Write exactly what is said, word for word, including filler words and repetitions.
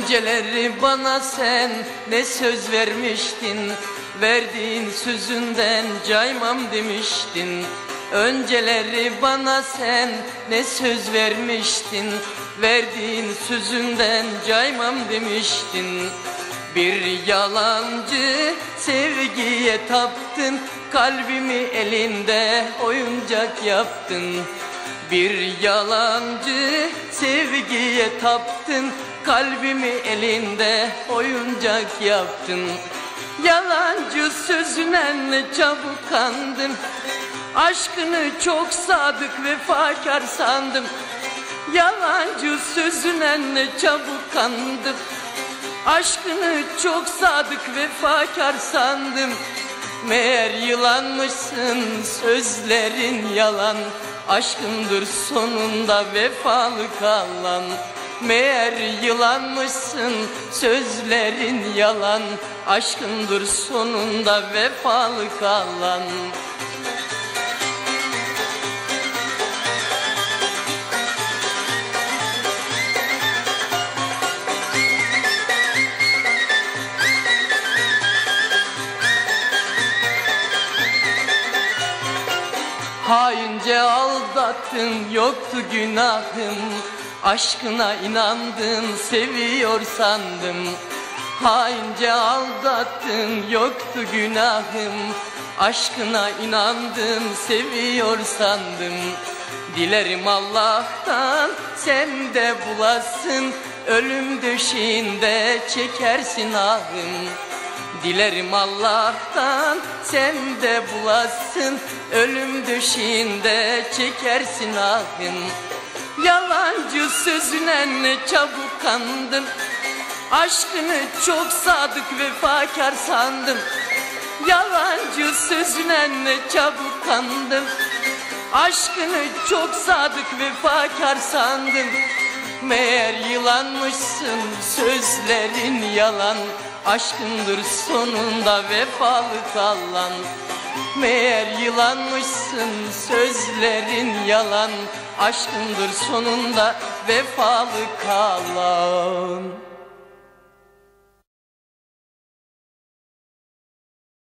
Önceleri bana sen ne söz vermiştin, verdiğin sözünden caymam demiştin. Önceleri bana sen ne söz vermiştin, verdiğin sözünden caymam demiştin. Bir yalancı sevgiye taptın, kalbimi elinde oyuncak yaptın. Bir yalancı sevgiye taptın, kalbimi elinde oyuncak yaptın. Yalancı sözüne ne çabuk kandım, aşkını çok sadık vefakar sandım. Yalancı sözüne ne çabuk kandım, aşkını çok sadık vefakar sandım. Meğer yılanmışsın, sözlerin yalan, aşkındır sonunda vefalı kalan. Meğer yılanmışsın, sözlerin yalan, aşkındır sonunda vefalı kalan. Haince aldattın, yoktu günahım, aşkına inandım, seviyor sandım. Haince aldattın, yoktu günahım, aşkına inandım, seviyor sandım. Dilerim Allah'tan sen de bulasın, ölüm döşeğinde çekersin ahım. Dilerim Allah'tan sen de bulasın, ölüm döşeğinde çekersin ahım. Yalancı sözüne ne çabuk kandım, aşkını çok sadık vefakar sandım. Yalancı sözüne ne çabuk kandım, aşkını çok sadık vefakar sandım. Meğer yılanmışsın, sözlerin yalan, aşkındır sonunda vefalı kalan. Meğer yılanmışsın, sözlerin yalan, aşkındır sonunda vefalı kalan.